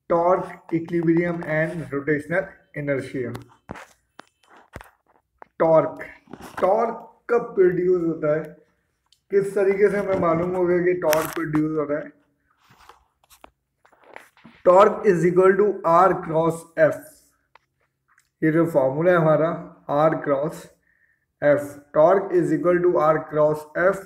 Torque, equilibrium and rotational inertia. Torque torque कब produce होता है, किस तरीके से हमें मालूम होगा कि टॉर्क प्रोड्यूस हो रहा है? Torque is equal to R cross F. ये जो फॉर्मूला है हमारा, R cross F, torque is equal to R cross F.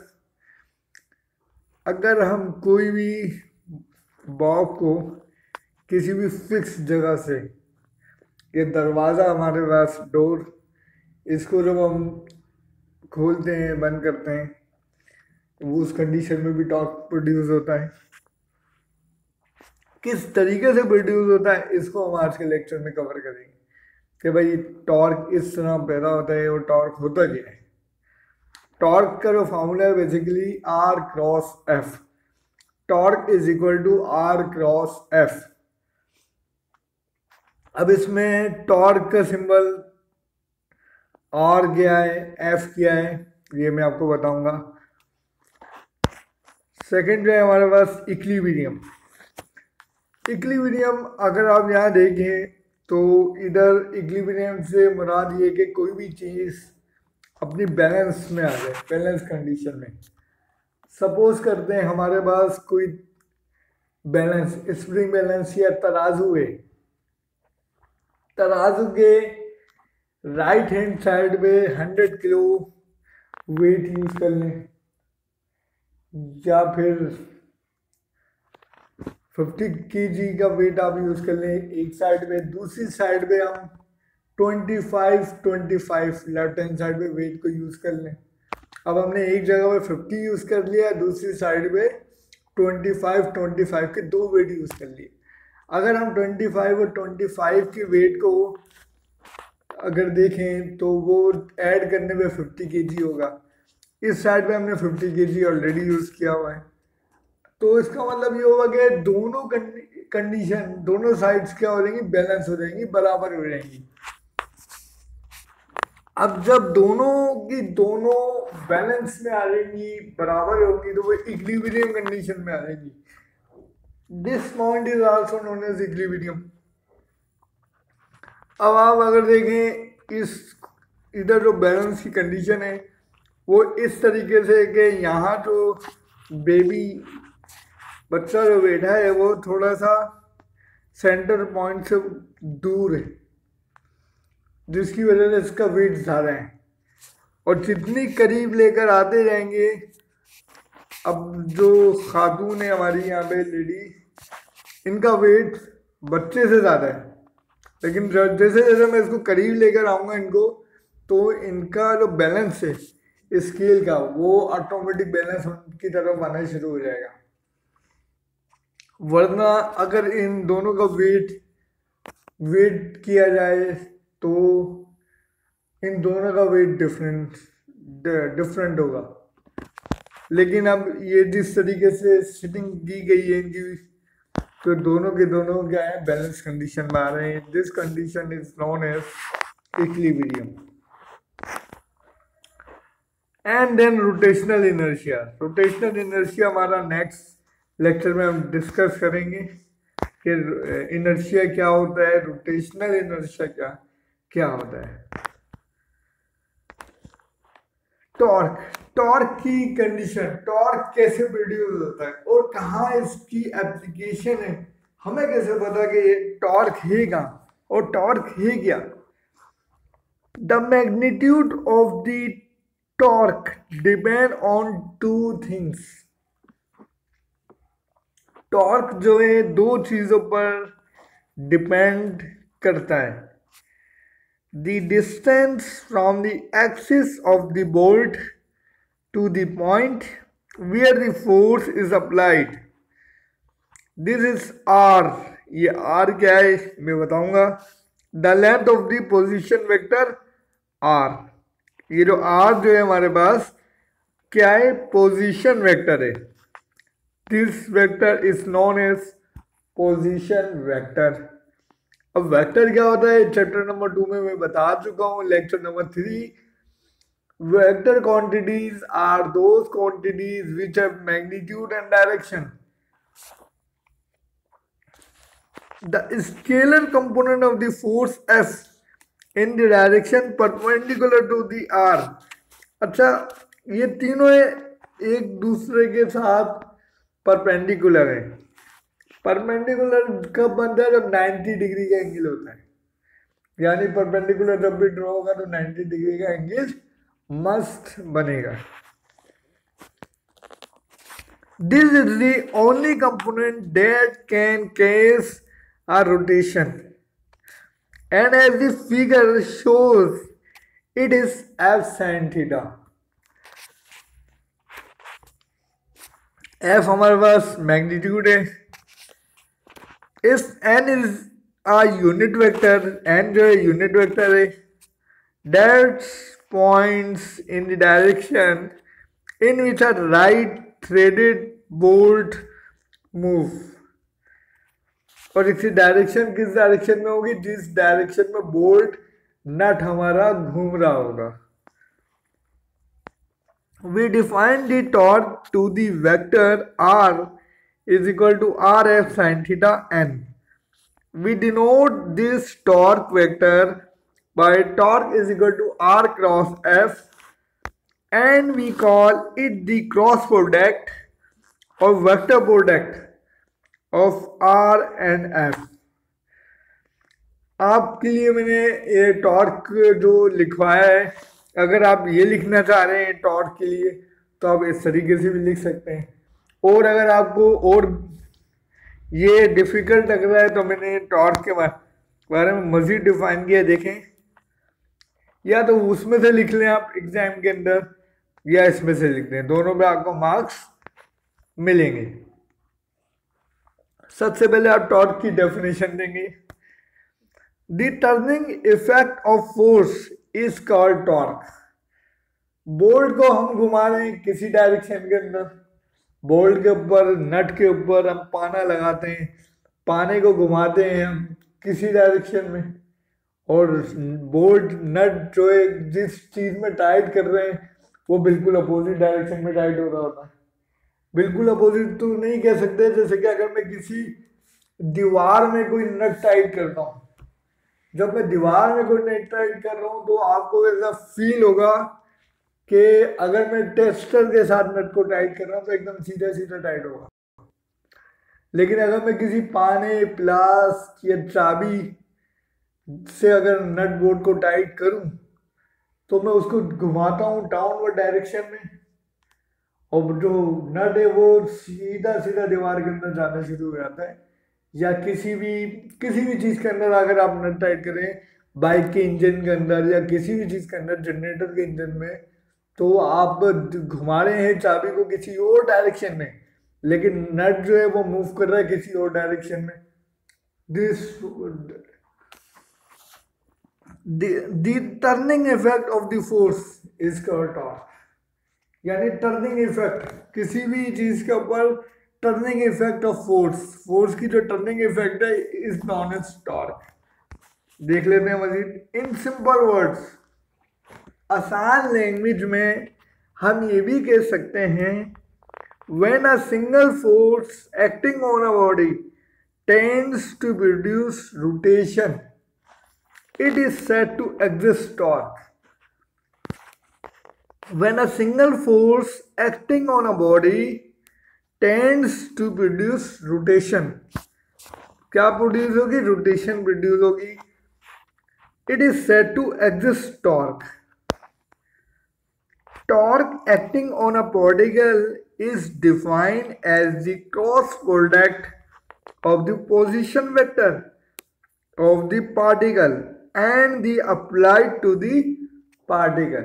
अगर हम कोई भी बॉब को किसी भी फिक्स जगह से, ये दरवाज़ा हमारे पास, डोर, इसको जब हम खोलते हैं बंद करते हैं वो उस कंडीशन में भी टॉर्क प्रोड्यूस होता है। किस तरीके से प्रोड्यूस होता है इसको हम आज के लेक्चर में कवर करेंगे कि भाई टॉर्क इस तरह पैदा होता है और टॉर्क होता क्या है। टॉर्क का जो फॉर्मूला है basically R cross F. Torque is equal to R cross F. अब इसमें टॉर्क का सिंबल आर क्या है, एफ क्या है, ये मैं आपको बताऊंगा। सेकंड जो है हमारे पास इक्विलिब्रियम। इक्विलिब्रियम अगर आप यहाँ देखें तो इधर इक्विलिब्रियम से मुराद ये कि कोई भी चीज़ अपनी बैलेंस में आ जाए, बैलेंस कंडीशन में। सपोज करते हैं हमारे पास कोई बैलेंस, स्प्रिंग बैलेंस या तराजू है। तराजू के राइट हैंड साइड पे 100 किलो वेट यूज कर लें या फिर 50 केजी का वेट आप यूज कर लें एक साइड पे। दूसरी साइड पे हम 25 लेफ्ट हैंड साइड पे वेट को यूज कर लें। अब हमने एक जगह पे 50 यूज कर लिया, दूसरी साइड पे 25 के दो वेट यूज कर लिए। अगर हम 25 और 25 के वेट को अगर देखें तो वो ऐड करने पे 50 केजी होगा। इस साइड पे हमने 50 केजी ऑलरेडी यूज किया हुआ है, तो इसका मतलब ये होगा कि दोनों कंडीशन, दोनों साइड्स क्या हो जाएंगी, बैलेंस हो जाएंगी, बराबर हो जाएंगी। अब जब दोनों की दोनों बैलेंस में आ जाएंगी, बराबर होगी, तो वो इक्विलिब्रियम कंडीशन में आ जाएंगी। This point is also known as equilibrium. अब आप अगर देखें इस इधर जो बैलेंस की कंडीशन है वो इस तरीके से कि यहाँ जो बेबी बच्चा जो बैठा है वो थोड़ा सा सेंटर पॉइंट से दूर है, जिसकी वजह से इसका वेट ज़्यादा है। और जितनी करीब लेकर आते जाएंगे, अब जो खातून है हमारी यहाँ पे लेडी, इनका वेट बच्चे से ज़्यादा है, लेकिन जैसे जैसे मैं इसको करीब लेकर आऊँगा इनको, तो इनका जो बैलेंस है स्केल का वो ऑटोमेटिक बैलेंस की तरफ आना शुरू हो जाएगा। वरना अगर इन दोनों का वेट किया जाए तो इन दोनों का वेट डिफरेंट होगा। लेकिन अब ये जिस तरीके से सिटिंग की गई है इनकी, तो दोनों के दोनों क्या है, बैलेंस कंडीशन में आ रहे हैं। This condition is known as equilibrium. And then rotational inertia. Rotational inertia हमारा नेक्स्ट लेक्चर में हम डिस्कस करेंगे कि इनर्शिया क्या होता है, रोटेशनल इनर्शिया क्या होता है। टॉर्क की कंडीशन, टॉर्क कैसे प्रोड्यूस होता है और कहाँ इसकी एप्लीकेशन है, हमें कैसे पता कि ये टॉर्क है कहाँ और टॉर्क है क्या। The magnitude of the torque depend on two things. Torque जो है दो चीजों पर डिपेंड करता है। The distance from the axis of the bolt to the point where the force is applied. This is R. ये R क्या है मैं बताऊंगा। The length of the position vector R. ये जो R जो है हमारे पास क्या है, पोजीशन वेक्टर है। This vector is known as position vector. अब वेक्टर क्या होता है चैप्टर नंबर 2 में मैं बता चुका हूं। Lecture number 3, vector quantities are those quantities which have magnitude and direction. the scalar component of the force F in the direction perpendicular to the R। अच्छा, ये तीनों एक दूसरे के साथ परपेंडिकुलर है। परपेंडिकुलर कब बनता है? जब 90 डिग्री का एंगल होता है, यानी परपेंडिकुलर जब भी ड्रॉ होगा तो 90 डिग्री का एंगल मस्ट बनेगा। This is the only component that can cause a rotation, and as the figure shows, it is F sin theta। F हमारे पास मैग्नीट्यूड है। इस n is a unit vector, n जो है unit vector है, that points in the direction in which a right threaded bolt move। और इसी direction किस direction में होगी? जिस डायरेक्शन में बोल्ट नट हमारा घूम रहा होगा। We define the torque to the vector r is equal to rf sin theta n। We denote this torque vector by torque is equal to r cross f, and we call it the cross product or vector product of r and f। आपके लिए मैंने ये torque जो लिखवाया है, अगर आप ये लिखना चाह रहे हैं टॉर्क के लिए तो आप इस तरीके से भी लिख सकते हैं, और अगर आपको और ये डिफिकल्ट लग रहा है तो मैंने टॉर्क के बारे में मजीद डिफाइन किया, देखें, या तो उसमें से लिख लें आप एग्जाम के अंदर, या इसमें से लिख दें, दोनों में आपको मार्क्स मिलेंगे। सबसे पहले आप टॉर्क की डेफिनेशन देंगे। The turning effect of force is called torque। Bolt को हम घुमा रहे हैं किसी डायरेक्शन के अंदर, बोल्ट के ऊपर नट के ऊपर हम पाना लगाते हैं, पाने को घुमाते हैं हम किसी डायरेक्शन में, और बोल्ट नट जो है जिस चीज में टाइट कर रहे हैं वो बिल्कुल अपोजिट डायरेक्शन में टाइट हो रहा होता है। बिल्कुल अपोजिट तो नहीं कह सकते, जैसे कि अगर मैं किसी दीवार में कोई नट टाइट करता हूँ, जब मैं दीवार में कोई नट टाइट कर रहा हूँ तो आपको ऐसा फील होगा कि अगर मैं टेस्टर के साथ नट को टाइट कर रहा हूँ तो एकदम सीधा सीधा टाइट होगा, लेकिन अगर मैं किसी पाने, प्लास या चाबी से अगर नट बोल्ट को टाइट करूँ तो मैं उसको घुमाता हूँ डाउनवर्ड डायरेक्शन में, और जो नट है वो सीधा सीधा दीवार के अंदर जाना शुरू हो जाता है, या किसी भी चीज़ के अंदर अगर आप नट टाइट करें, बाइक के इंजन के अंदर या किसी भी चीज़ के अंदर, जनरेटर के इंजन में, तो आप घुमा रहे हैं चाबी को किसी और डायरेक्शन में, लेकिन नट जो है वो मूव कर रहा है किसी और डायरेक्शन में। The turning effect of the force is called torque। यानी टर्निंग इफेक्ट किसी भी चीज के ऊपर, टर्निंग इफेक्ट ऑफ फोर्स की जो टर्निंग इफेक्ट है इज नॉन एज टॉर्क। देख लेते हैं मजीद इन सिंपल वर्ड्स। आसान लैंग्वेज में हम ये भी कह सकते हैं, when a single force acting on a body tends to produce rotation, it is said to exist torque। When a single force acting on a body tends to produce rotation, क्या produce होगी? Rotation produce होगी। It is said to exist torque। Torque acting on a particle is defined as the cross product of the position vector of the particle and the applied to the particle।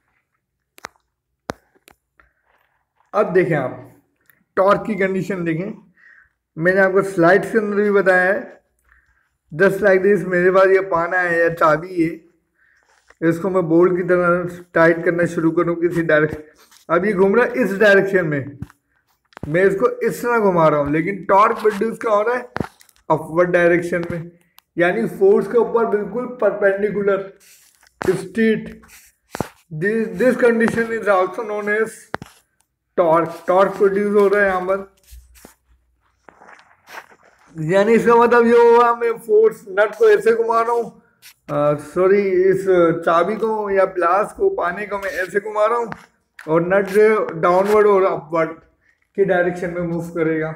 अब देखें आप torque की condition देखें, मैंने आपको slides के अंदर भी बताया है, जस्ट लाइक दिस, मेरे पास ये पाना है या चाबी है, इसको मैं बोल्ट की तरह टाइट करना शुरू करूँ किसी डायरेक्शन, अब ये घूम रहा है इस डायरेक्शन में, मैं इसको इस तरह घुमा रहा हूँ, लेकिन टॉर्क प्रोड्यूस क्या हो रहा है? अपवर्ड डायरेक्शन में, यानी फोर्स के ऊपर बिल्कुल perpendicular straight. This condition is also known as torque. Torque produce हो रहा है यहाँ पर। यानी इसका मतलब ये हुआ मैं फोर्स नट को ऐसे घुमा रहा हूँ, सॉरी इस चाबी को या प्लास को पाने को मैं ऐसे घुमा रहा हूँ और नट जो डाउनवर्ड और अपवर्ड की डायरेक्शन में मूव करेगा।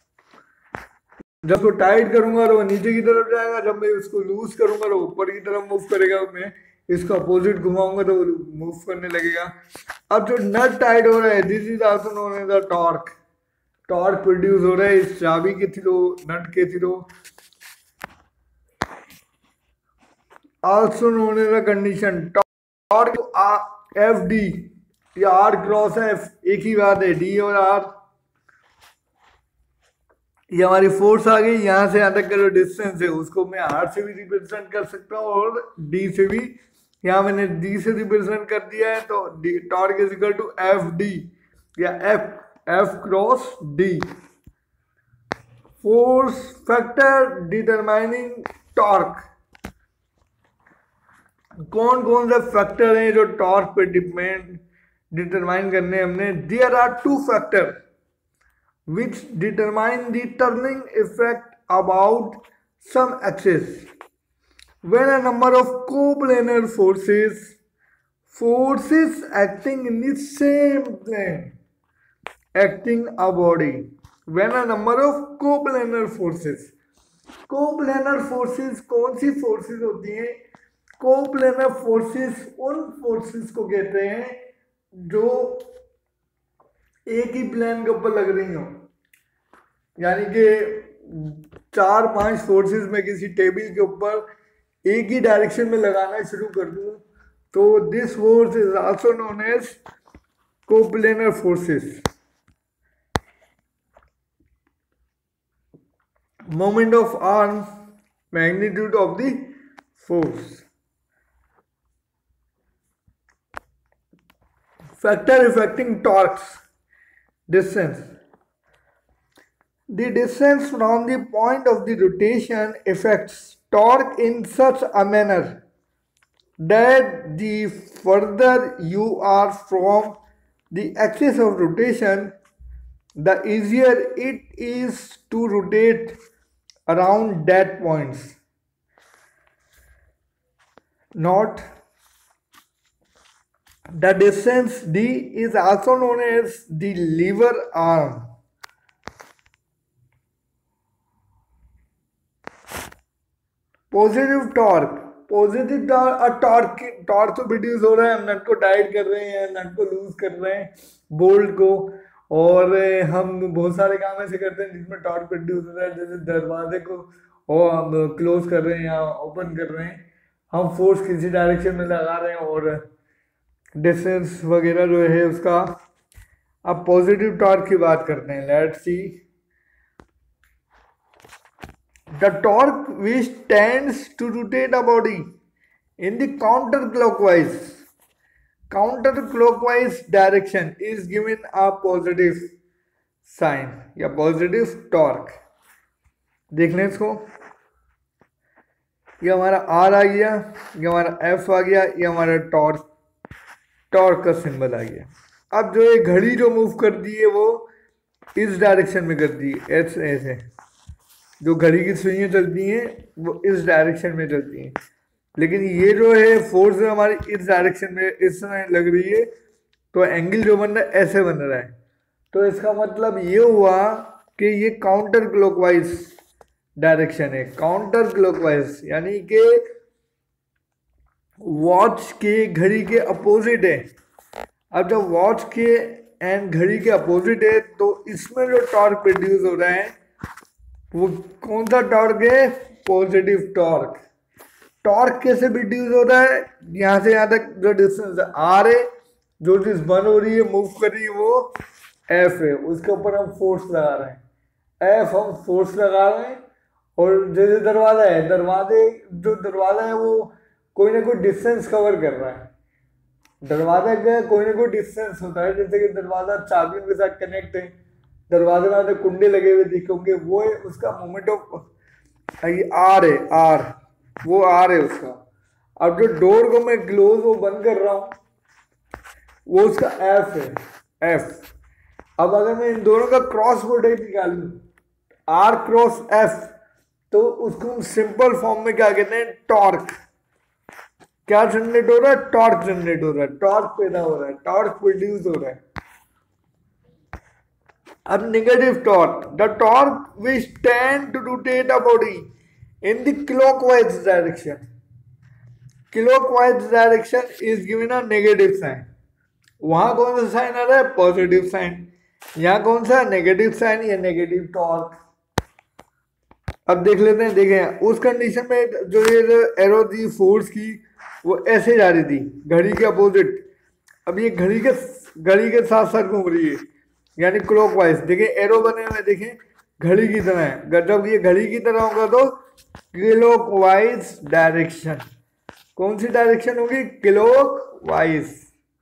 जब उसको टाइट करूंगा तो वो नीचे की तरफ जाएगा, जब मैं उसको लूज करूंगा तो ऊपर की तरफ मूव करेगा। मैं इसको अपोजिट घुमाऊंगा तो मूव करने लगेगा। अब जो नट टाइट हो रहा है, this is also known as the torque. Torque produce हो रहा है इस चाबी के थ्रू, नट के through, also known as the condition. Torque F D या आर क्रॉस एफ एक ही बात है, डी और आर। ये हमारी फोर्स आ गई, यहाँ से यहाँ तक का जो डिस्टेंस है उसको मैं आर से भी रिप्रेजेंट कर सकता हूँ और डी से भी। यहाँ मैंने डी से रिप्रेजेंट कर दिया है, तो torque is equal to F D या F cross D. Force factor determining torque. कौन कौन से फैक्टर हैं जो टॉर्क पे डिटरमाइन करने हमने? There are two factor which determine the turning effect about some axis. When a number of coplanar forces acting in the same plane acting a body, when a number of coplanar forces कौन सी forces होती हैं? Coplanar forces उन forces को कहते हैं जो एक ही plane के ऊपर लग रही हो। यानी कि 4-5 फोर्सेस में किसी टेबल के ऊपर एक ही डायरेक्शन में लगाना शुरू कर दूं तो this force is also known as coplanar forces. Moment of arm, magnitude of the force. Factor affecting torques. Distance. The distance from the point of the rotation affects torque in such a manner that the further you are from the axis of rotation, the easier it is to rotate around that points. Note, the distance d is also known as the lever arm. Positive torque तो produce हो रहा है, हम नट को tight कर रहे हैं, नट को लूज कर रहे हैं, बोल्ट को, और हम बहुत सारे काम ऐसे करते हैं जिसमें टॉर्क प्रोड्यूस हो रहा है। जैसे दरवाजे को और हम क्लोज कर रहे हैं या ओपन कर रहे हैं, हम फोर्स किसी डायरेक्शन में लगा रहे हैं और डिस्टेंस वगैरह जो है उसका। अब पॉजिटिव टॉर्क की बात करते हैं। Let's see the torque which tends to rotate a body in the counter clockwise direction is given a positive sign या पॉजिटिव टॉर्क। देख लें इसको, ये हमारा आर आ गया, ये हमारा एफ आ गया, ये हमारा टॉर्क का सिंबल आ गया। अब जो ये घड़ी जो मूव कर दी है वो इस डायरेक्शन में कर दी है, ऐसे जो घड़ी की सुइयां चलती हैं वो इस डायरेक्शन में चलती हैं, लेकिन ये जो है फोर्स हमारी इस डायरेक्शन में इस समय लग रही है, तो एंगल जो बन रहा है ऐसे बन रहा है। तो इसका मतलब ये हुआ कि ये काउंटर क्लॉकवाइज डायरेक्शन है। काउंटर क्लॉकवाइज यानी कि वॉच के घड़ी के अपोजिट है। अब जब वॉच के एंड घड़ी के अपोजिट है तो इसमें जो टॉर्क प्रोड्यूस हो रहा है वो कौन सा टॉर्क है? Positive torque. टॉर्क कैसे प्रोड्यूस हो रहा है? यहाँ से यहाँ तक जो डिस्टेंस आर है, जो चीज बन हो रही है, मूव कर रही है, वो एफ है, उसके ऊपर हम फोर्स लगा रहे हैं। एफ हम फोर्स लगा रहे हैं, और जैसे दरवाजा है, दरवाजा है वो कोई ना कोई डिस्टेंस कवर कर रहा है। दरवाजा का कोई ना कोई डिस्टेंस होता है, जैसे कि दरवाजा चाबियों के साथ कनेक्ट है, दरवाजे में आते कुंडे लगे हुए दिखेंगे, वो है उसका मोमेंट ऑफ आर है, आर, वो आर है उसका। अब जो डोर को मैं क्लोज वो बंद कर रहा हूँ वो उसका एफ है, एफ। अब अगर मैं इन दोनों का क्रॉस वोल्टेज निकालूं, आर क्रॉस एफ, तो उसको हम सिंपल फॉर्म में क्या कहते हैं, टॉर्क। क्या जनरेट हो रहा है, टॉर्क जनरेट हो रहा है, टॉर्क पैदा हो रहा है, टॉर्क प्रोड्यूस हो रहा है। अब negative torque, the torque which tend to rotate a body in the clockwise direction, clockwise direction is given a negative sign. वहां कौन सा साइन आ रहा है, पॉजिटिव साइन। यहाँ कौन सा नेगेटिव साइन, या नेगेटिव टॉर्क। अब देख लेते हैं, देखें उस कंडीशन में जो ये एरो थी फोर्स की, वो ऐसे जा रही थी घड़ी के अपोजिट। अब ये घड़ी के साथ साथ घूम रही है, यानी क्लॉकवाइज। देखिए एरो बने हुए, देखें घड़ी की तरह है। जब ये घड़ी की तरह होगा तो क्लॉकवाइज डायरेक्शन, कौन सी डायरेक्शन होगी, clockwise.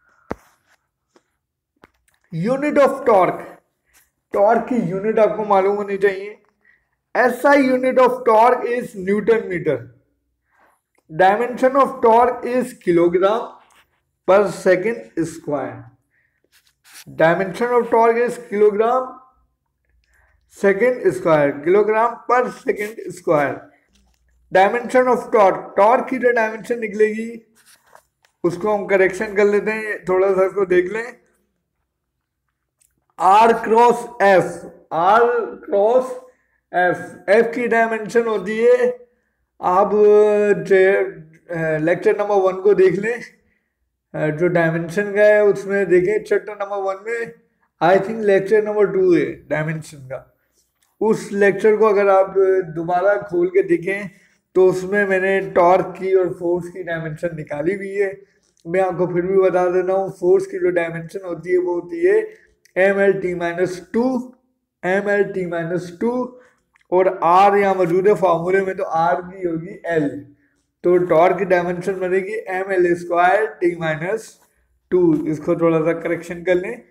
Unit of torque, torque की यूनिट आपको मालूम होनी चाहिए। SI unit of torque is newton meter. Dimension of torque is kilogram per second square. Dimension of torque is kilogram second square, kilogram per second square. Dimension of torque, torque की जो dimension निकलेगी उसको हम correction कर लेते हैं, थोड़ा सा इसको देख लें। R cross F, R cross F की डायमेंशन होती है, आप लेक्चर नंबर 1 को देख लें, जो डायमेंशन का है उसमें देखें चैप्टर नंबर 1 में, आई थिंक लेक्चर नंबर 2 है डायमेंशन का। उस लेक्चर को अगर आप दोबारा खोल के देखें तो उसमें मैंने टॉर्क की और फोर्स की डायमेंशन निकाली हुई है। मैं आपको फिर भी बता देता हूँ, फोर्स की जो डायमेंशन होती है वो होती है MLT-2, MLT-2, और R यहाँ मौजूद है फॉर्मूले में, तो R की होगी L। तो टॉर्क की डायमेंशन बनेगी ML²T-2। इसको थोड़ा सा करेक्शन कर लें,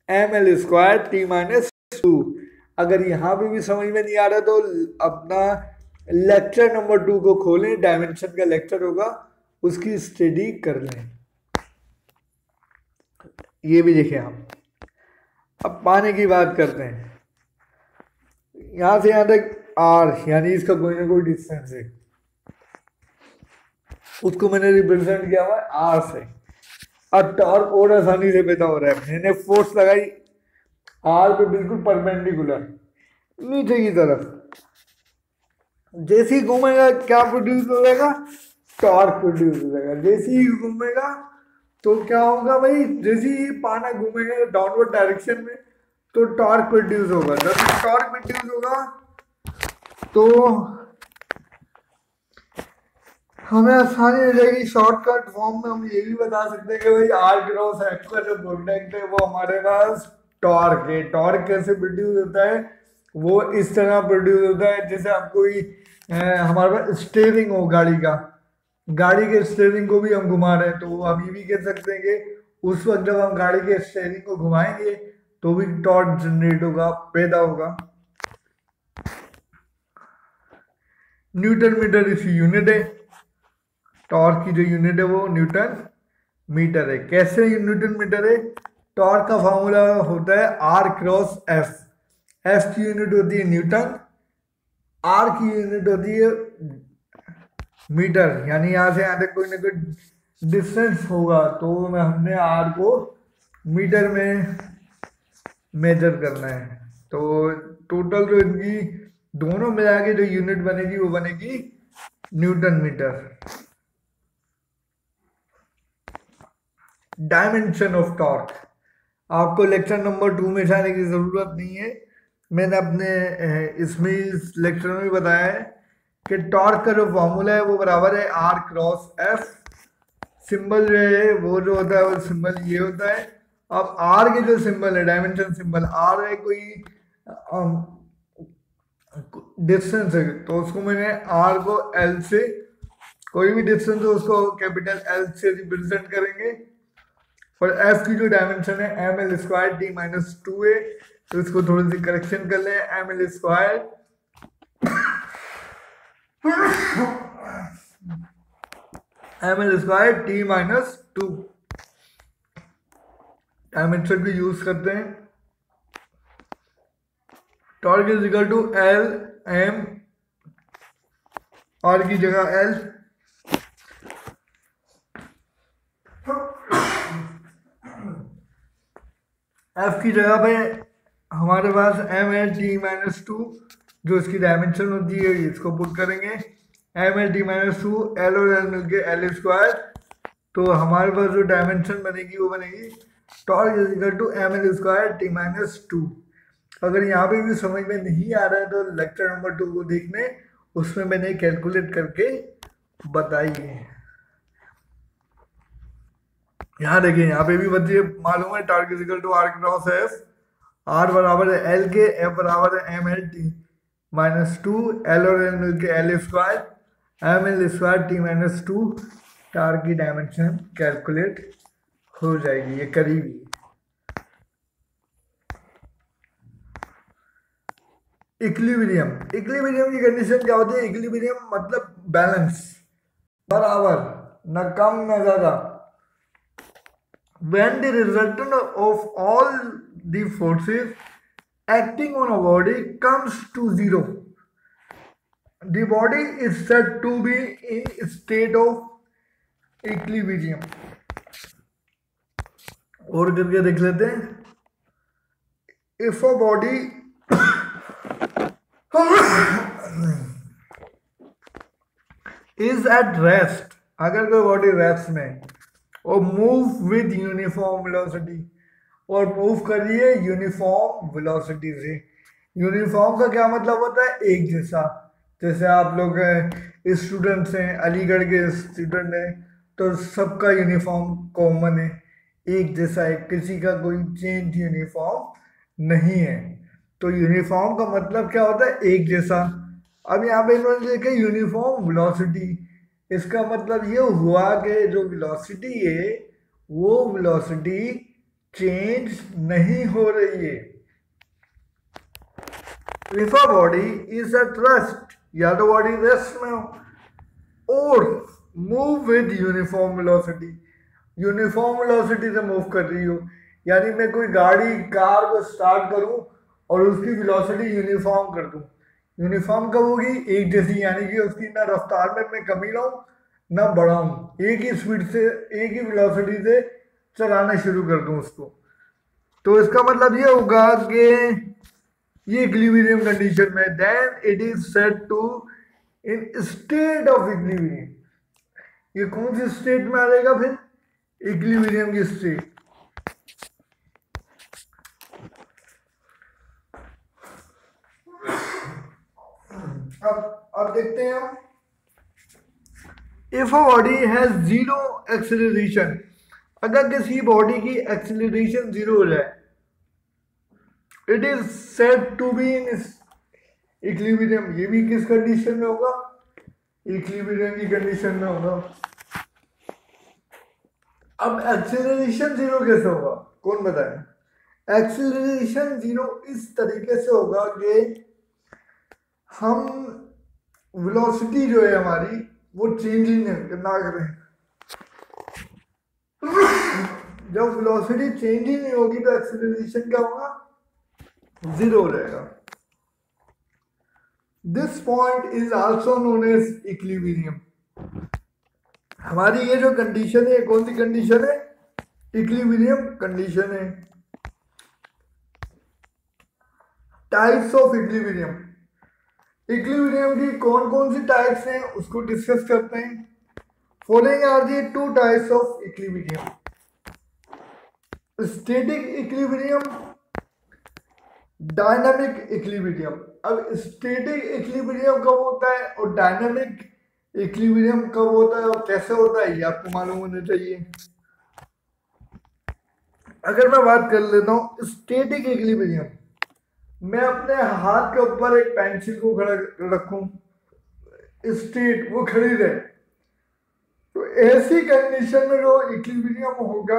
ML²T-2। अगर यहाँ पे भी समझ में नहीं आ रहा तो अपना लेक्चर नंबर 2 को खोलें, डायमेंशन का लेक्चर होगा, उसकी स्टडी कर लें। ये भी देखें आप। अब पानी की बात करते हैं, यहां से यहां तक R, यानी इसका कोई ना कोई डिस्टेंस है, उसको मैंने रिप्रेजेंट किया हुआ है R से। अब टॉर्क और आसानी से पैदा हो रहा है, मैंने फोर्स लगाई R पे बिल्कुल परपेंडिकुलर नीचे की तरफ, जैसे ही घूमेगा क्या प्रोड्यूस हो जाएगा, टॉर्क प्रोड्यूस हो जाएगा। जैसे ही घूमेगा तो क्या होगा भाई, जैसे ही पाना घूमेगा डाउनवर्ड डायरेक्शन में तो टॉर्क प्रोड्यूस होगा। जब टॉर्क प्रोड्यूस होगा तो हमें आसानी हो जाएगी। शॉर्टकट फॉर्म में हम ये भी बता सकते हैं कि भाई R क्रॉस F का जो प्रोडक्ट है वो हमारे पास टॉर्क है। टॉर्क कैसे प्रोड्यूस होता है, वो इस तरह प्रोड्यूस होता है जैसे आप कोई हमारे पास स्टीयरिंग हो गाड़ी का, गाड़ी के स्टीयरिंग को भी हम घुमा रहे हैं, तो हम ये भी कह सकते हैं कि उस वक्त जब हम गाड़ी के स्टीयरिंग को घुमाएंगे तो भी टॉर्क जनरेट होगा, पैदा होगा। न्यूटन मीटर इसकी यूनिट है, टॉर्क की जो यूनिट है वो न्यूटन मीटर है। कैसे न्यूटन मीटर है, टॉर्क का फॉर्मूला होता है R क्रॉस F। F की यूनिट होती है न्यूटन, R की यूनिट होती है मीटर, यानी यहां से यहां तक कोई ना कोई डिस्टेंस होगा तो हमने R को मीटर में मेजर करना है। तो टोटल जो इनकी दोनों मिला के जो यूनिट बनेगी वो बनेगी newton meter. Dimension of torque, आपको लेक्चर नंबर 2 में जाने की जरूरत नहीं है, मैंने अपने इसमें इस लेक्चर में भी बताया है कि टॉर्क का जो फॉर्मूला है वो बराबर है R क्रॉस F। सिंबल जो है वो जो होता है वो सिंबल ये होता है। अब R के जो सिंबल है, डायमेंशन सिंबल R है, कोई डिस्टेंस है तो उसको मैंने R को L से, कोई भी डिस्टेंस हो उसको कैपिटल L से रिप्रेजेंट करेंगे। और F की जो डायमेंशन है ML²T-2 है, तो इसको थोड़ी सी करेक्शन कर लें, ML² ML²T-2 डायमेंशन को यूज करते हैं। Torque is equal to L M R की जगह एल, एफ की जगह पे हमारे पास एम है t-2 जो इसकी डायमेंशन होती है, इसको पुट करेंगे। एम है t-2, एल और एल मिलके एल स्क्वायर, तो हमारे पास जो डायमेंशन बनेगी वो बनेगी torque is equal to M L square t-2। अगर यहाँ पे भी समझ में नहीं आ रहा है तो लेक्चर नंबर 2 को देखने, उसमें मैंने कैलकुलेट करके बताई है। यहाँ देखिए, यहाँ पे भी बच्चे मालूम है torque is equal to R cross F, R बराबर है एल के, एफ बराबर है एम एल t-2, एल और एल मिलके L square, M L square t-2, torque की डायमेंशन कैलकुलेट हो जाएगी, ये करीबी। इक्विलिब्रियम, इक्विलिब्रियम की कंडीशन क्या होती है? इक्विलिब्रियम मतलब बैलेंस, बराबर, न कम न ज्यादा। When the resultant of all the forces acting on a body comes to zero, the body is said to be in state of equilibrium। और करके देख लेते हैं। If a body is at rest, अगर कोई बॉडी रेस्ट में और move with uniform velocity, और मूव कर रही है यूनिफॉर्म वेलोसिटी से। यूनिफॉर्म का क्या मतलब होता है? एक जैसा। जैसे आप लोग स्टूडेंट्स हैं, अलीगढ़ के स्टूडेंट हैं, तो सबका यूनिफॉर्म कॉमन है, एक जैसा है, किसी का कोई चेंज यूनिफॉर्म नहीं है। तो यूनिफॉर्म का मतलब क्या होता है? एक जैसा। अब यहाँ पे इन्होंने लिखा यूनिफॉर्म वेलोसिटी, इसका मतलब ये हुआ कि जो वेलोसिटी है वो वेलोसिटी चेंज नहीं हो रही है। If a body is at rest, या तो बॉडी रेस्ट में हो और move with uniform velocity, uniform velocity से मूव कर रही हो, यानी मैं कोई गाड़ी कार को स्टार्ट करूं और उसकी वेलोसिटी यूनिफॉर्म कर दूं। यूनिफॉर्म कब होगी? एक जैसी, यानी कि उसकी ना रफ्तार में मैं कमी लाऊं ना बढ़ाऊं, एक ही स्पीड से, एक ही वेलोसिटी से चलाना शुरू कर दूं उसको। तो इसका मतलब ये होगा कि ये इक्विलिब्रियम कंडीशन में, then it is said to in state of equilibrium. ये कौन सी स्टेट में आ जाएगा फिर? इक्विलिब्रियम की स्टेट। अब देखते हैं हम, if a body has zero acceleration, अगर किसी बॉडी की एक्सेलरेशन जीरो हो जाए, it is said to be in equilibrium. ये भी किस कंडीशन में होगा? इक्विलिब्रियम की कंडीशन में होगा। अब एक्सेलरेशन जीरो कैसे होगा? कौन बताए? एक्सेलरेशन जीरो इस तरीके से होगा कि हम वेलोसिटी जो है हमारी वो चेंज ही ना करें। जब वेलोसिटी चेंज ही नहीं होगी तो एक्सेलरेशन क्या होगा? जीरो हो जाएगा। This point is also known as equilibrium. हमारी ये जो कंडीशन है, कौन सी कंडीशन है? इक्विलिब्रियम कंडीशन है। टाइप्स ऑफ इक्विलिब्रियम, इक्विलिब्रियम की कौन कौन सी टाइप्स हैं उसको डिस्कस करते हैं। Following are the two types of equilibrium, static equilibrium, dynamic equilibrium. अब स्टैटिक इक्विलिब्रियम कब होता है और डायनामिक इक्विलिब्रियम कब होता है और कैसे होता है, ये आपको मालूम होना चाहिए। अगर मैं बात कर लेता हूँ स्टैटिक इक्विलिब्रियम, मैं अपने हाथ के ऊपर एक पेंसिल को खड़ा रखूं, स्ट्रेट, वो खड़ी रहे, तो ऐसी कंडीशन में जो इक्विलिब्रियम होगा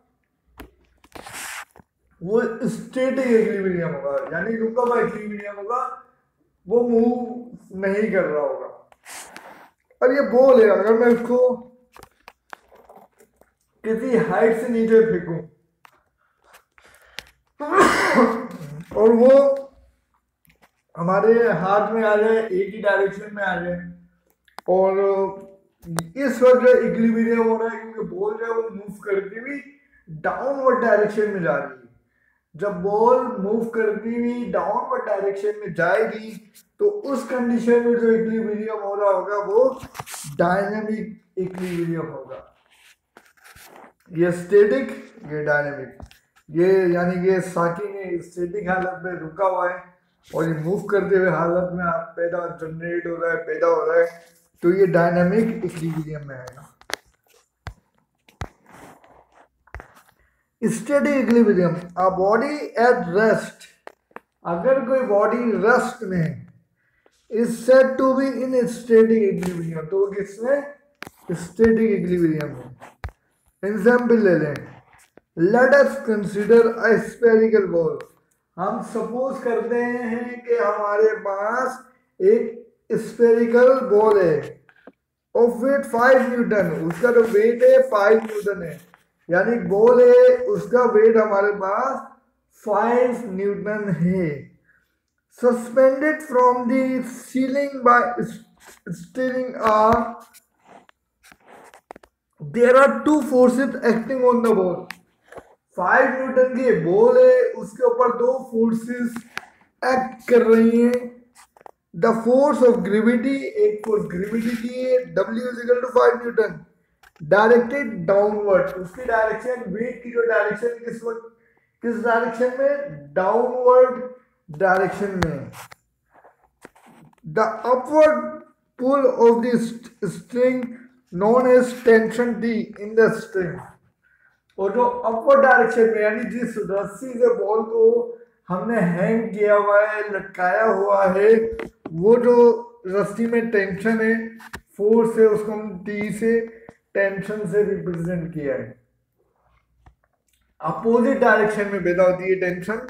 वो स्टैटिक इक्विलिब्रियम होगा, यानी रुका हुआ इक्विलिब्रियम होगा, वो मूव नहीं कर रहा होगा। और ये बॉल है, अगर मैं इसको किसी हाइट से नीचे फेंकूं और वो हमारे हाथ में आ जाए, एक ही डायरेक्शन में आ जाए, और इस वक्त जो इक्विलिब्रियम हो रहा है क्योंकि बॉल जो है वो मूव करती हुई डाउनवर्ड डायरेक्शन में जा रही है। जब बॉल मूव करती हुई डाउनवर्ड डायरेक्शन में जाएगी तो उस कंडीशन में जो इक्विलिब्रियम हो रहा होगा वो डायनामिक इक्विलिब्रियम होगा। ये स्टैटिक, ये डायनामिक। ये यानी कि साकिंग है स्टैटिक हालत में रुका हुआ है और ये मूव करते हुए हालत में पैदा जनरेट हो रहा है, पैदा हो रहा है, तो ये डायनामिक इक्विलिब्रियम में आएगा। Static equilibrium, a body at rest, अगर कोई बॉडी रेस्ट में है, is said to be in static equilibrium, तो किसमें? स्टैटिक इक्विलिब्रियम में। एग्जाम्पल ले लें, let us consider a spherical ball. हम सपोज करते हैं कि हमारे पास एक स्फेरिकल बॉल है ऑफ वेट 5 न्यूटन, उसका जो वेट है 5 न्यूटन है, यानी बॉल है उसका वेट हमारे पास 5 न्यूटन है। Suspended from the ceiling by string a, there are 2 forces acting on the ball. 5 newton की बॉल है, उसके ऊपर 2 फोर्सेस एक्ट कर रही हैं। द फोर्स ऑफ ग्रेविटी, एक फोर्स ग्रेविटी की है, W = 5 न्यूटन, डायरेक्टेड डाउनवर्ड, उसकी डायरेक्शन, वेट की जो डायरेक्शन किस डायरेक्शन में? डाउनवर्ड डायरेक्शन में। The upward pull of the string known as tension T in the string, और जो अपवर्ड डायरेक्शन में यानी जिस रस्सी से बॉल को हमने हैंग किया हुआ है, लटकाया हुआ है, वो जो रस्सी में टेंशन है, फोर्स है, उसको हम T से, टेंशन से रिप्रेजेंट किया है। अपोजिट डायरेक्शन में पैदा होती है tension.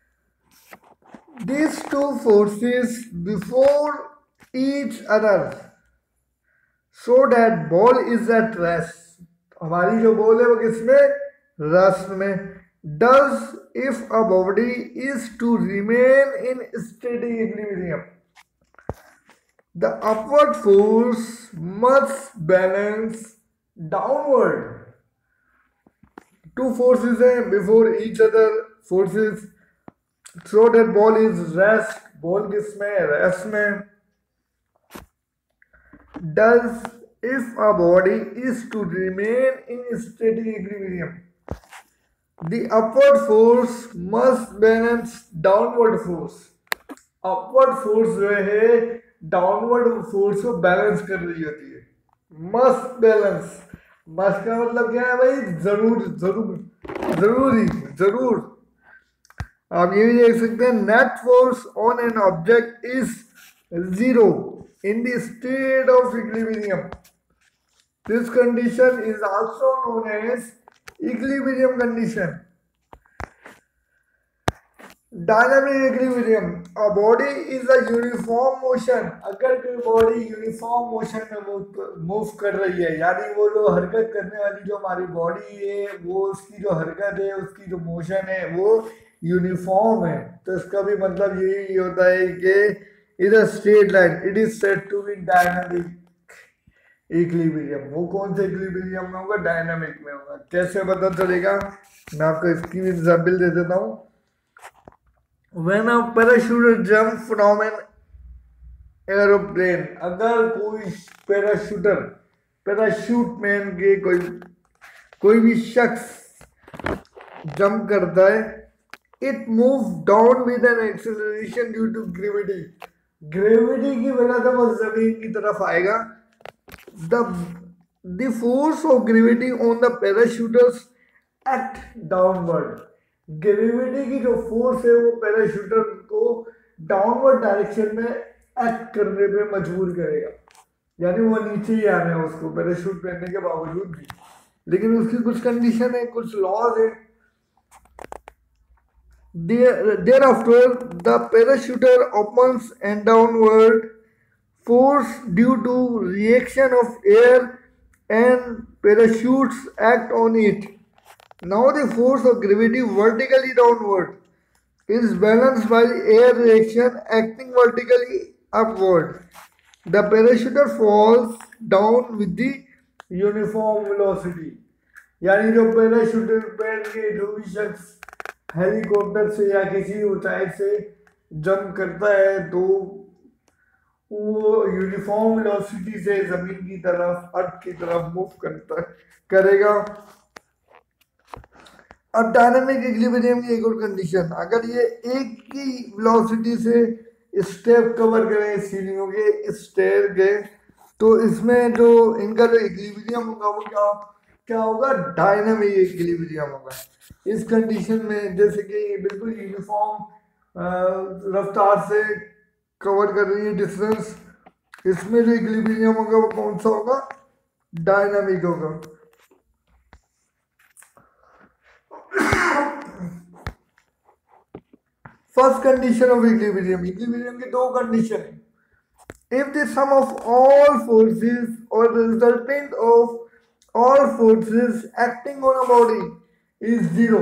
These 2 forces before each other so that ball is at rest, हमारी जो बॉल है वो किसमें? रेस्ट में। Does if a body is to remain in static equilibrium, the upward force must balance downward. 2 forces हैं before each other forces, so that ball is rest, ball किसमें? Rest में। Does if a body is to remain in static equilibrium, the upward force must balance downward force. Upward force जो है downward force को balance कर रही होती है। Must balance, must का मतलब क्या है भाई? जरूर, जरूर, जरूरी, जरूर। आप ये भी देख सकते हैं, net force on an object is 0 in the state of equilibrium. This condition is also known as equilibrium condition. Dynamic equilibrium, a body is a uniform motion. अगर कोई बॉडी यूनिफॉर्म मोशन में मूव कर रही है, यानी वो जो हरकत करने वाली जो हमारी बॉडी है, वो उसकी जो हरकत है, उसकी जो मोशन है, वो यूनिफॉर्म है, तो इसका भी मतलब यही होता है कि is a straight line, it is said to be dynamic equilibrium. वो कौन से इक्विलिब्रियम में होगा? डायनामिक में होगा। कैसे पता चलेगा? मैं आपको इसकी भी एग्जाम्पल दे देता हूँ। When a parachuter jump from an aeroplane, अगर कोई पैराशूटर, पैराशूट मैन के कोई भी शख्स जंप करता है, it moves down with an acceleration due to gravity. Gravity की वजह से वो जमीन की तरफ आएगा। The force of gravity on the parachuters act downward. Gravity की जो फोर्स है वो पैराशूटर को डाउनवर्ड डायरेक्शन में एक्ट करने पे मजबूर करेगा, यानी वो नीचे ही आना है उसको पैराशूट पहनने के बावजूद भी, लेकिन उसकी कुछ कंडीशन है, कुछ लॉज है। Thereafter, the parachuter opens and downward force due to reaction of air and parachutes act on it. Now the force of gravity vertically downward is balanced by the air reaction acting vertically upward. The parachuter falls down with the uniform velocity. यानी जो parachuter पहन के जो भी शख्स helicopter से या किसी ऊंचाई से जंप करता है तो वो यूनिफॉर्म वेलोसिटी से जमीन की तरफ, अर्थ की तरफ मूव करता करेगा। अब डायनामिक इक्विलिब्रियम की एक और कंडीशन, अगर ये एक ही वेलोसिटी से स्टेप कवर करें सीढ़ियों के स्टेयर के, तो इसमें जो इनका जो इक्विलिब्रियम होगा वो क्या क्या होगा, डायनामिक इक्विलिब्रियम होगा। इस कंडीशन में जैसे कि बिल्कुल यूनिफॉर्म रफ्तार से कवर कर रही है डिस्टेंस, इसमें जो इक्विलिब्रियम होगा वो कौन सा होगा, डायनामिक होगा। First condition of equilibrium, equilibrium की दो कंडीशन है। If the sum of all forces or the resultant of all forces acting on a body is zero,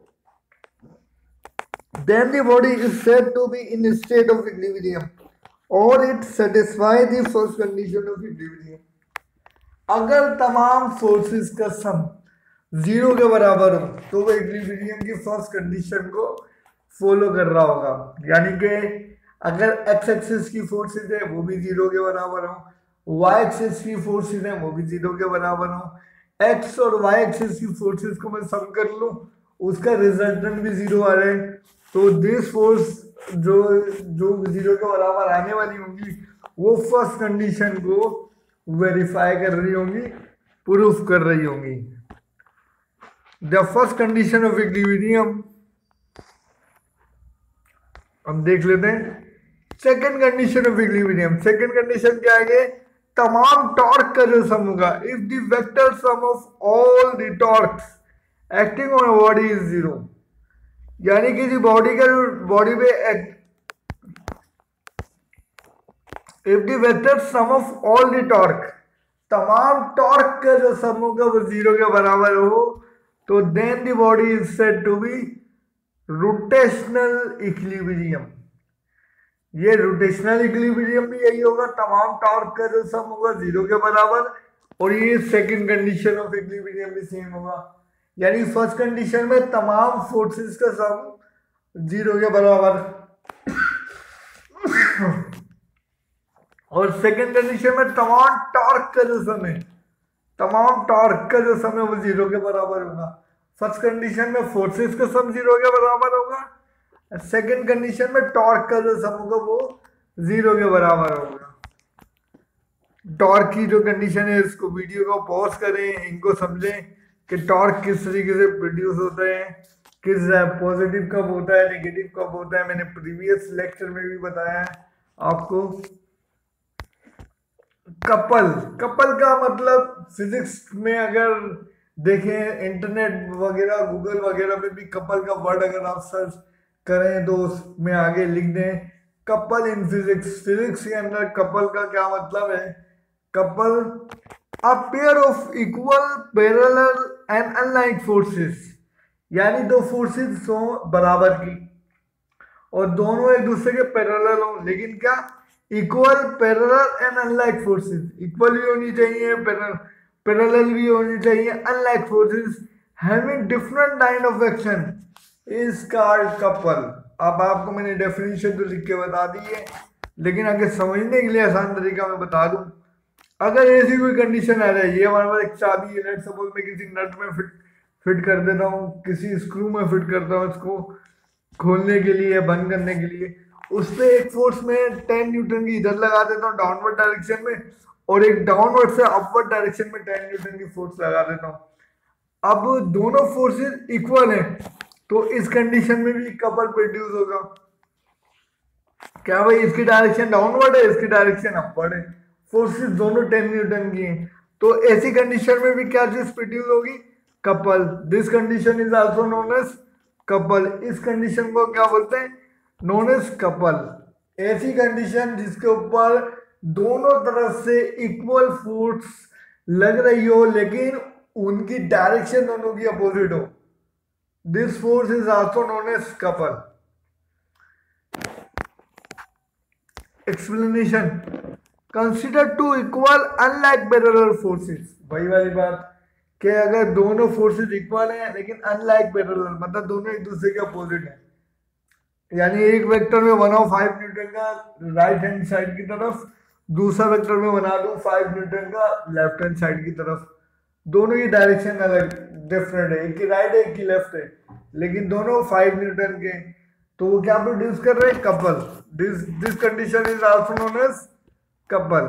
then the body is said to be in a state of equilibrium or it satisfies the first condition of equilibrium. अगर तमाम forces का sum zero के बराबर हो तो वो equilibrium की first condition को फॉलो कर रहा होगा। यानी कि अगर एक्स एक्सिस की फोर्सेस है वो भी जीरो के बराबर हो, वाई एक्सिस की फोर्सेस है वो भी जीरो के बराबर हो, एक्स और वाई एक्सिस की फोर्सेस को मैं सम कर लूं उसका रिजल्टेंट भी जीरो आ रहा है, तो दिस फोर्स जो जो जीरो के बराबर आने वाली होंगी वो फर्स्ट कंडीशन को वेरीफाई कर रही होंगी, प्रूफ कर रही होंगी। The first condition of equilibrium हम देख लेते हैं। Second condition of equilibrium, second condition क्या है, तमाम टॉर्क का जो सम होगा, if the vector sum of all the torques acting on a body is zero. यानी किसी बॉडी का बॉडी पे if the vector sum of all the torque, तमाम टॉर्क का जो सम होगा वो जीरो के बराबर हो, तो then the body is said to be rotational equilibrium. ये रोटेशनल इक्विलिब्रियम भी यही होगा, तमाम टॉर्क का जो सम होगा जीरो के बराबर, और ये सेकंड कंडीशन ऑफ इक्विलिब्रियम भी सेम होगा। यानी फर्स्ट कंडीशन में तमाम फोर्सेस का सम जीरो के बराबर और सेकंड कंडीशन में तमाम टॉर्क का जो सम है, तमाम टॉर्क का जो सम है वो जीरो के बराबर होगा। फर्स्ट कंडीशन में फोर्सेस का सम जीरो के बराबर होगा, सेकंड कंडीशन में टॉर्क का जो सम होगा वो जीरो के बराबर होगा। टॉर्क की जो कंडीशन है इसको वीडियो को पॉज करें, इनको समझें कि टॉर्क किस तरीके से प्रोड्यूस होता है, किस पॉजिटिव कब होता है, नेगेटिव कब होता है, मैंने प्रीवियस लेक्चर में भी बताया है आपको। कपल, कपल का मतलब फिजिक्स में अगर देखें, इंटरनेट वगैरह गूगल वगैरह में भी कपल का वर्ड अगर आप सर्च करें तो उसमें आगे लिख दें कपल इन फिजिक्स। फिजिक्स के अंदर कपल का क्या मतलब है, couple a pair of equal parallel and unlike forces, यानी दो फोर्सेस हो बराबर की और दोनों एक दूसरे के पैरेलल हो, लेकिन क्या equal parallel and unlike forces, equal भी होनी चाहिए, पैरेलल भी होनी चाहिए, unlike forces having different line of action is called couple. अब आपको मैंने डेफिनेशन तो लिख के बता दी है, लेकिन अगर समझने के लिए आसान तरीका मैं बता दूं, अगर ऐसी कोई कंडीशन आ जाए, ये हमारे पास एक चाबी है, लेट्स सपोज मैं किसी नट में फिट कर देता हूँ, किसी स्क्रू में फिट करता हूँ इसको खोलने के लिए, बंद करने के लिए, उस पर एक फोर्स में 10 न्यूटन की इधर लगा देता हूँ डाउनवर्ड डायरेक्शन में, और एक डाउनवर्ड से अपवर्ड डायरेक्शन में 10 न्यूटन की फोर्स लगा देता हूँ। अब दोनों फोर्सेस इक्वल हैं, तो इस कंडीशन में भी कपल प्रोड्यूस होगा। क्या भाई, इसकी डायरेक्शन डाउनवर्ड है, इसकी डायरेक्शन अपवर्ड है, फोर्सेस दोनों 10 न्यूटन की हैं, तो ऐसी कंडीशन में भी क्या चीज प्रोड्यूस होगी, couple. This condition is also known as couple. इस कंडीशन को क्या बोलते हैं, नोन एज कपल। ऐसी कंडीशन जिसके ऊपर दोनों तरफ से इक्वल फोर्स लग रही हो लेकिन उनकी डायरेक्शन दोनों की अपोजिट हो, this force is also known as couple. Explanation, consider two equal unlike parallel forces, वही वाली बात कि अगर दोनों फोर्सेस इक्वल हैं लेकिन अनलाइक पैरेलल, मतलब दोनों एक दूसरे के अपोजिट हैं, यानी एक वेक्टर में बनाओ 5 न्यूटन का राइट हैंड साइड की तरफ, दूसरा वेक्टर में बना दूं 5 न्यूटन का लेफ्ट हैंड साइड की तरफ, दोनों की डायरेक्शन अलग डिफरेंट है, एक की राइट है एक की लेफ्ट है, लेकिन दोनों 5 न्यूटन के, तो वो क्या प्रोड्यूस कर रहे हैं? Couple. This condition is also known as couple.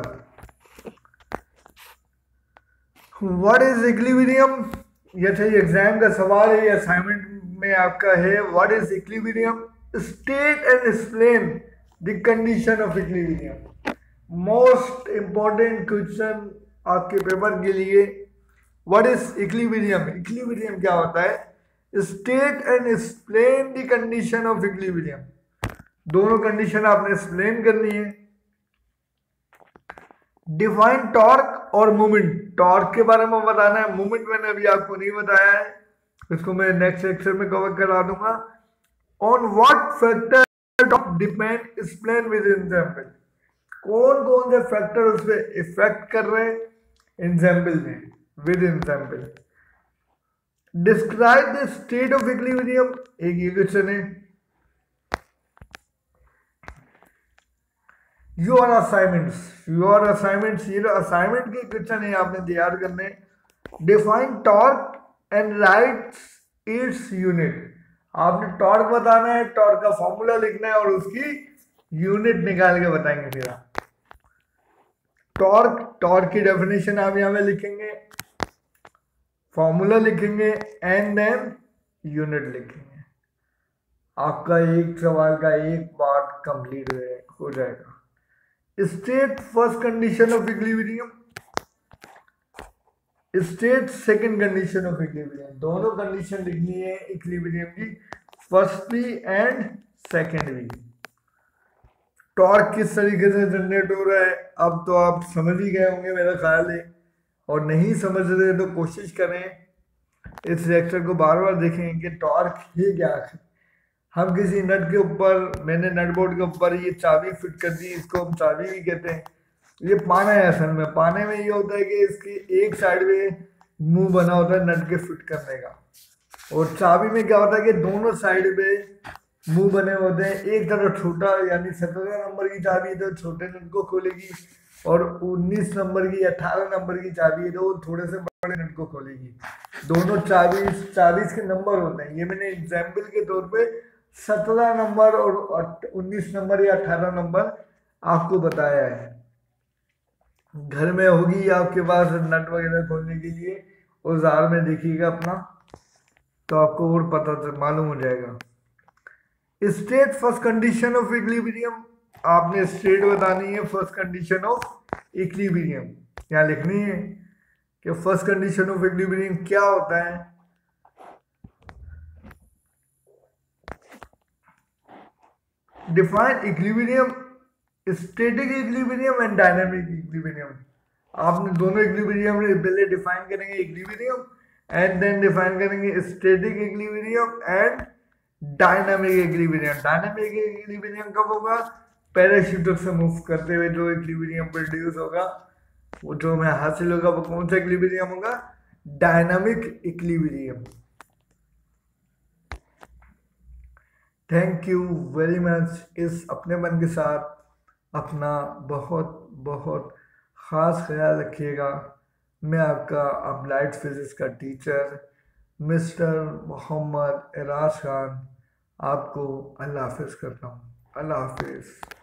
What is equilibrium? ये था एग्जाम का सवाल है, असाइनमेंट में आपका है। What is equilibrium? State and explain the condition of equilibrium. Most important question आपके पेपर के लिए। What is equilibrium? इक्विलिब्रियम क्या होता है? State and explain the condition of equilibrium. दोनों कंडीशन आपने एक्सप्लेन करनी है। डिफाइन टॉर्क और मोमेंट। टॉर्क के बारे में बताना है, मोमेंट मैंने अभी आपको नहीं बताया है, इसको मैं नेक्स्ट लेक्चर में कवर करा दूंगा। On what factor of depend explain with example. कौन कौन से फैक्टर उस पर इफेक्ट कर रहे हैं एग्जांपल में, with example. Describe the state of equilibrium, एक ये क्वेश्चन है। योर असाइनमेंट्स, ये असाइनमेंट के क्वेश्चन है, आपने तैयार करने। Define torque and writes its unit. आपने टॉर्क बताना है, टॉर्क का फॉर्मूला लिखना है और उसकी यूनिट निकाल के बताएंगे। फिर आप टॉर्क की डेफिनेशन आप यहां में लिखेंगे, फॉर्मूला लिखेंगे एंड देन यूनिट लिखेंगे। आपका एक सवाल का एक पार्ट कंप्लीट हो जाएगा। State first condition of equilibrium, state second condition of equilibrium. दोनों कंडीशन लिखनी है इक्विलिब्रियम की, फर्स्ट भी एंड सेकंड भी। टॉर्क किस तरीके से जनरेट हो रहा है अब तो आप समझ ही गए होंगे मेरा ख्याल है, और नहीं समझ रहे तो कोशिश करें इस लेक्चर को बार बार देखें कि टॉर्क है क्या है। हम किसी नट के ऊपर, मैंने नट बोर्ड के ऊपर ये चाबी फिट कर दी, इसको हम चाबी भी कहते हैं। ये पाना है असल में। पाने में ये होता है कि इसकी एक साइड में मुंह बना होता है नट के फिट करने का, और चाबी में क्या होता है कि दोनों साइड पे मुंह बने होते हैं। एक तरफ छोटा, यानी 17 नंबर की चाबी है तो छोटे नट को खोलेगी, और 19 नंबर की 18 नंबर की चाबी है तो वो थोड़े से बड़े नट को खोलेगी। दोनों चाबी के नंबर होते हैं। ये मैंने एग्जाम्पल के तौर पे 17 नंबर और 19 नंबर या 18 नंबर आपको बताया है। घर में होगी आपके पास नट वगैरह खोलने के लिए, औजार में देखिएगा अपना, तो आपको और पता मालूम हो जाएगा। State first condition of equilibrium, आपने स्टेट बतानी है फर्स्ट कंडीशन ऑफ इक्विलिब्रियम। यहाँ लिखनी है कि फर्स्ट कंडीशन ऑफ इक्विलिब्रियम क्या होता है। Define equilibrium, static equilibrium and dynamic equilibrium. आपने दोनों इक्विलिब्रियम पहले डिफाइन करेंगे, इक्विलिब्रियम, एंड देन डिफाइन करेंगे static equilibrium and dynamic equilibrium. Dynamic equilibrium कब होगा? पैराशूटर से मूव करते हुए जो इक्विलिब्रियम प्रोड्यूस होगा, वो जो हमें हासिल होगा, वो कौन सा इक्विलिब्रियम होगा? Dynamic equilibrium. Thank you very much. इस अपने मन के साथ अपना बहुत बहुत ख़ास ख्याल रखिएगा। मैं आपका अप्लाइड फिजिक्स का टीचर मिस्टर मोहम्मद एराज खान आपको अल्लाह हाफिज़ करता हूँ। अल्लाह हाफिज़।